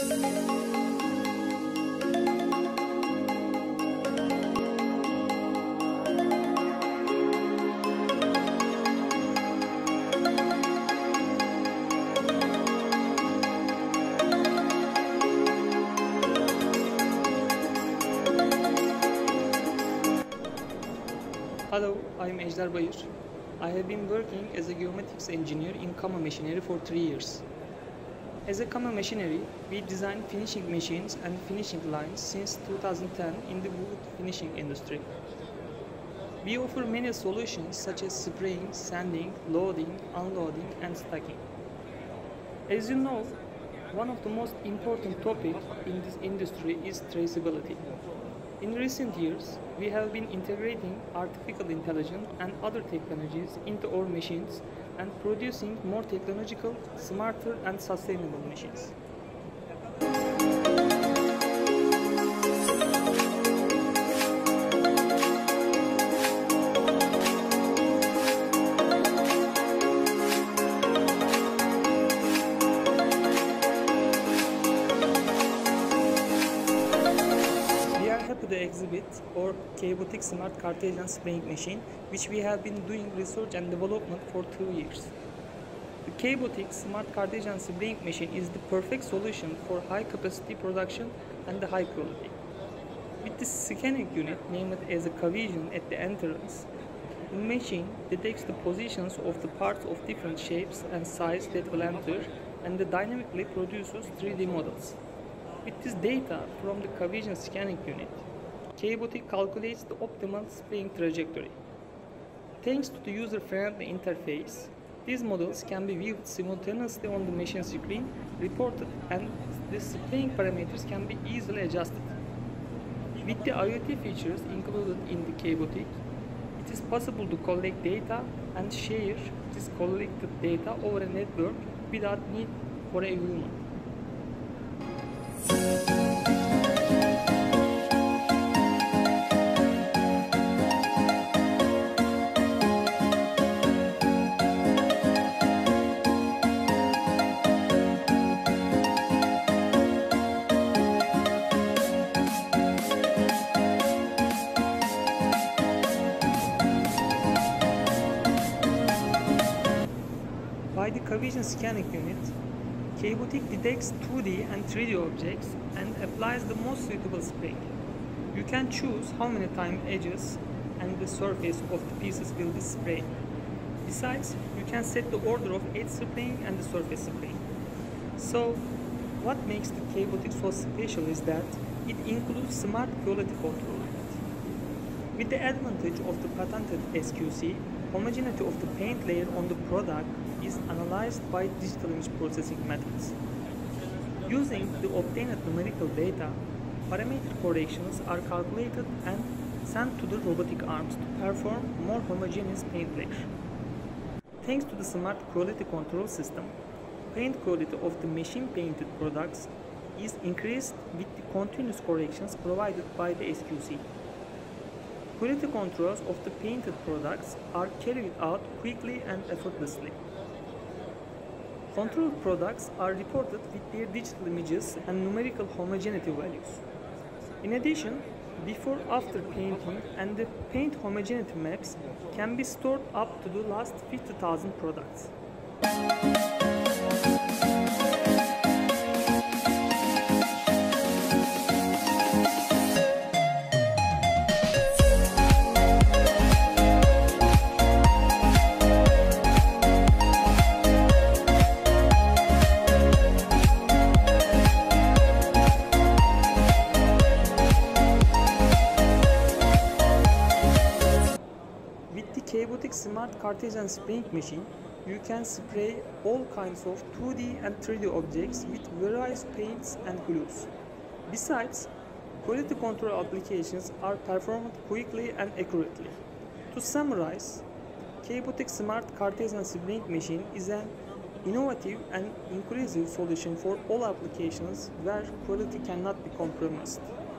Hello, I am Ejder Bayır. I have been working as a geomatics engineer in Kama Machinery for 3 years. As a Kama Machinery, we design finishing machines and finishing lines since 2010 in the wood finishing industry. We offer many solutions such as spraying, sanding, loading, unloading, and stacking. As you know, one of the most important topics in this industry is traceability. In recent years, we have been integrating artificial intelligence and other technologies into our machines and producing more technological, smarter and sustainable machines. To exhibit our K-Boutique Smart Cartesian Spraying Machine, which we have been doing research and development for 2 years. The K-Boutique Smart Cartesian Spraying Machine is the perfect solution for high capacity production and the high quality. With this scanning unit named as a K-Vision at the entrance, the machine detects the positions of the parts of different shapes and sizes that will enter and dynamically produces 3D models. With this data from the K-Vision scanning unit, K-Boutique calculates the optimal spraying trajectory. Thanks to the user-friendly interface, these models can be viewed simultaneously on the machine screen, reported, and the spraying parameters can be easily adjusted. With the IoT features included in the K-Boutique, it is possible to collect data and share this collected data over a network without need for a human. By the K-Vision scanning unit, K-Boutique detects 2D and 3D objects and applies the most suitable spray. You can choose how many times edges and the surface of the pieces will be sprayed. Besides, you can set the order of edge spraying and the surface spraying. So, what makes the K-Boutique so special is that it includes smart quality control. With the advantage of the patented SQC, homogeneity of the paint layer on the product is analyzed by digital image processing methods. Using the obtained numerical data, parameter corrections are calculated and sent to the robotic arms to perform more homogeneous paint layer. Thanks to the smart quality control system, paint quality of the machine painted products is increased with the continuous corrections provided by the SQC. Quality controls of the painted products are carried out quickly and effortlessly. Controlled products are reported with their digital images and numerical homogeneity values. In addition, before-after painting and the paint homogeneity maps can be stored up to the last 50,000 products. K-Boutique Smart Cartesian Spraying Machine, you can spray all kinds of 2D and 3D objects with various paints and glues. Besides, quality control applications are performed quickly and accurately. To summarize, K-Boutique Smart Cartesian Spraying Machine is an innovative and inclusive solution for all applications where quality cannot be compromised.